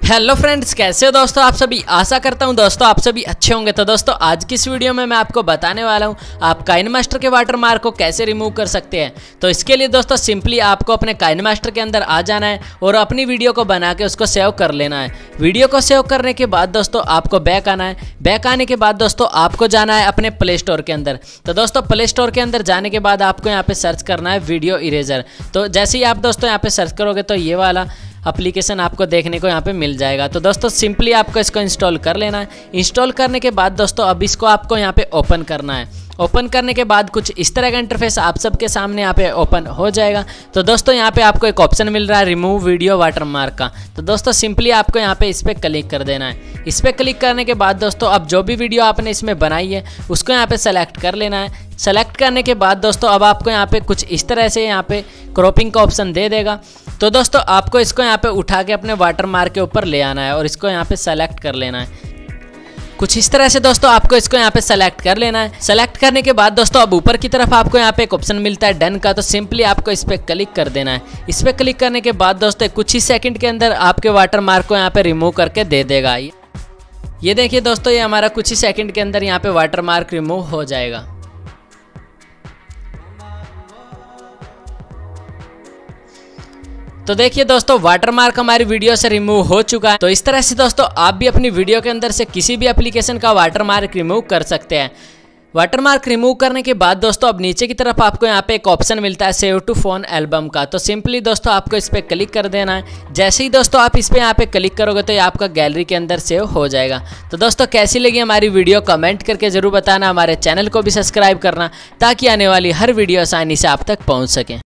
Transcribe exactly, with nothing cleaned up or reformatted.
Hello friends, कैसे हो दोस्तों आप सभी। आशा करता हूं दोस्तों आप सभी अच्छे होंगे। तो दोस्तों आज की इस वीडियो में मैं आपको बताने वाला हूं आप काइनमास्टर के वाटरमार्क को कैसे रिमूव कर सकते हैं। तो इसके लिए दोस्तों सिंपली आपको अपने काइनमास्टर के अंदर आ जाना है और अपनी वीडियो को बना के उसको सेव कर लेना है। वीडियो को सेव करने के बाद दोस्तों आपको बैक आना है। बैक आने के बाद दोस्तों आपको जाना है अपने प्ले स्टोर के अंदर। तो दोस्तों प्ले स्टोर के अंदर जाने के बाद आपको यहाँ पे सर्च करना है वीडियो इरेजर। तो जैसे ही आप दोस्तों यहाँ पे सर्च करोगे तो ये वाला एप्लीकेशन आपको देखने को यहाँ पे मिल जाएगा। तो दोस्तों सिंपली आपको इसको इंस्टॉल कर लेना है। इंस्टॉल करने के बाद दोस्तों अब इसको आपको यहाँ पे ओपन करना है। ओपन करने के बाद कुछ इस तरह का इंटरफेस आप सबके सामने यहाँ पे ओपन हो जाएगा। तो दोस्तों यहाँ पे आपको एक ऑप्शन मिल रहा है रिमूव वीडियो वाटरमार्क का। तो दोस्तों सिंपली आपको यहाँ पे इस पर क्लिक कर देना है। इस पर क्लिक करने के बाद दोस्तों अब जो भी वीडियो आपने इसमें बनाई है उसको यहाँ पे सेलेक्ट कर लेना है। सेलेक्ट करने के बाद दोस्तों अब आपको यहाँ पे कुछ इस तरह से यहाँ पे क्रॉपिंग का ऑप्शन दे देगा। तो दोस्तों आपको इसको यहाँ पे उठा के अपने वाटरमार्क के ऊपर ले आना है और इसको यहाँ पे सेलेक्ट कर लेना है। कुछ इस तरह से दोस्तों आपको इसको यहाँ पे सेलेक्ट कर लेना है। सेलेक्ट करने के बाद दोस्तों अब ऊपर की तरफ आपको यहाँ पे एक ऑप्शन मिलता है डन का। तो सिंपली आपको इस पर क्लिक कर देना है। इस पर क्लिक करने के बाद दोस्तों कुछ ही सेकंड के अंदर आपके वाटरमार्क को यहाँ पे रिमूव करके दे देगा। ये देखिए दोस्तों ये हमारा कुछ ही सेकंड के अंदर यहाँ पे वाटरमार्क रिमूव हो जाएगा। तो देखिए दोस्तों वाटरमार्क हमारी वीडियो से रिमूव हो चुका है। तो इस तरह से दोस्तों आप भी अपनी वीडियो के अंदर से किसी भी एप्लीकेशन का वाटरमार्क रिमूव कर सकते हैं। वाटरमार्क रिमूव करने के बाद दोस्तों अब नीचे की तरफ आपको यहाँ पे एक ऑप्शन मिलता है सेव टू फोन एल्बम का। तो सिंपली दोस्तों आपको इस पर क्लिक कर देना है। जैसे ही दोस्तों आप इस पर यहाँ पे क्लिक करोगे तो ये आपका गैलरी के अंदर सेव हो जाएगा। तो दोस्तों कैसी लगी हमारी वीडियो कमेंट करके जरूर बताना। हमारे चैनल को भी सब्सक्राइब करना ताकि आने वाली हर वीडियो आसानी से आप तक पहुँच सके।